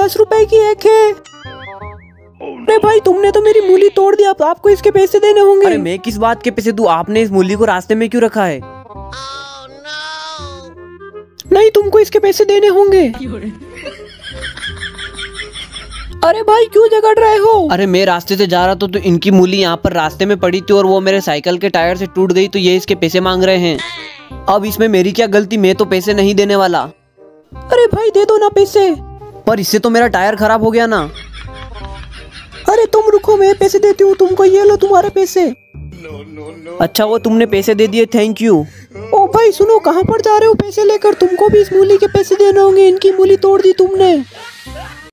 10 रुपए की एक है। अरे भाई तुमने तो मेरी मूली तोड़ दी, अब आपको इसके पैसे देने होंगे। अरे मैं किस बात के पैसे दूं? आपने इस मूली को रास्ते में क्यों रखा है? नहीं, तुमको इसके पैसे देने होंगे। अरे भाई क्यों झगड़ रहे हो? अरे मैं रास्ते से जा रहा था तो इनकी मूली यहाँ पर रास्ते में पड़ी थी और वो मेरे साइकिल के टायर से टूट गई, तो ये इसके पैसे मांग रहे हैं। अब इसमें मेरी क्या गलती? मैं तो पैसे नहीं देने वाला। अरे भाई दे दो ना पैसे। पर इससे तो मेरा टायर खराब हो गया ना। अरे तुम रुको, मैं पैसे देती हूँ तुमको, ये लो तुम्हारे पैसे। अच्छा वो तुमने पैसे दे दिए, थैंक यू। ओ भाई सुनो, कहाँ पर जा रहे हो पैसे लेकर? तुमको भी इस मूली के पैसे देने होंगे, इनकी मूली तोड़ दी तुमने।